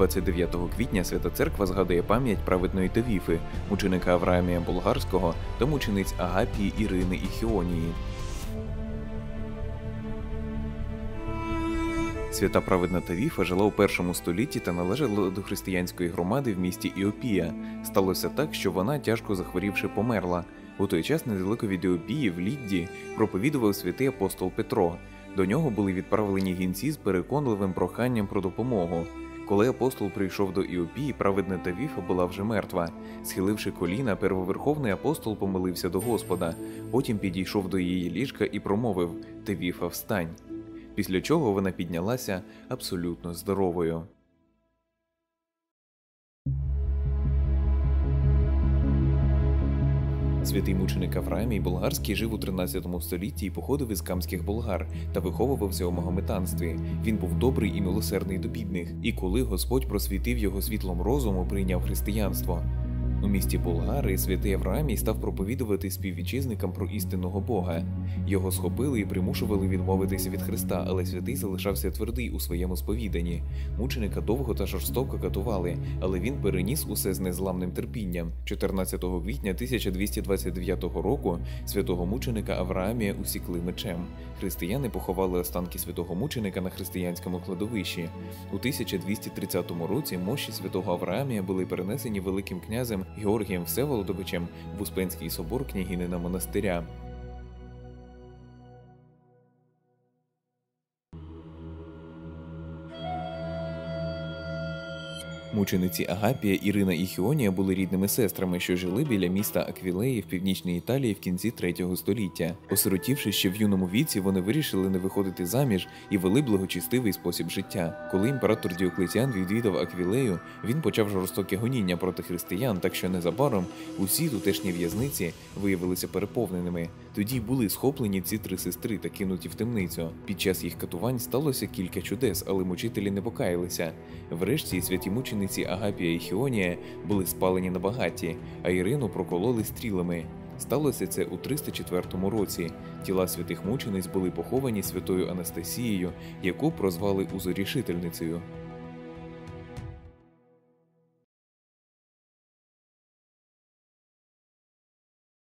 29 квітня Свята Церква згадує пам'ять праведної Тавіфи, мученика Авраамія Болгарського та мучениць Агапії, Ірини і Хіонії. Свята праведна Тавіфа жила у першому столітті та належала до християнської громади в місті Іопія. Сталося так, що вона, тяжко захворівши, померла. У той час недалеко від Іопії, в Лідді, проповідував святий апостол Петро. До нього були відправлені гінці з переконливим проханням про допомогу. Коли апостол прийшов до Іопії, праведна Тавіфа була вже мертва. Схиливши коліна, первоверховний апостол помолився до Господа. Потім підійшов до її ліжка і промовив: «Тавіфа, встань!» Після чого вона піднялася абсолютно здоровою. Святий мученик Авраамій Болгарський жив у 13 столітті і походив із камських болгар та виховувався у магометанстві. Він був добрий і милосердний до бідних, і коли Господь просвітив його світлом розуму, прийняв християнство. У місті Болгари святий Авраамій став проповідувати співвітчизникам про істинного Бога. Його схопили і примушували відмовитися від Христа, але святий залишався твердий у своєму сповіданні. Мученика довго та жорстоко катували, але він переніс усе з незламним терпінням. 14 квітня 1229 року святого мученика Авраамія усікли мечем. Християни поховали останки святого мученика на християнському кладовищі. У 1230 році мощі святого Авраамія були перенесені великим князем Георгієм Всеволодовичем в Успенський собор княгинина монастиря. Мучениці Агапія, Ірина і Хіонія були рідними сестрами, що жили біля міста Аквілеї в північній Італії в кінці 3 століття. Осиротівши ще в юному віці, вони вирішили не виходити заміж і вели благочестивий спосіб життя. Коли імператор Діоклетіан відвідав Аквілею, він почав жорстоке гоніння проти християн, так що незабаром усі тутешні в'язниці виявилися переповненими. Тоді були схоплені ці 3 сестри та кинуті в темницю. Під час їх катувань сталося кілька чудес, але мучителі не покаялися. Врешті святі мучениці Агапія і Хіонія були спалені на багатті, а Ірину прокололи стрілами. Сталося це у 304 році. Тіла святих мучениць були поховані святою Анастасією, яку прозвали Узорішительницею.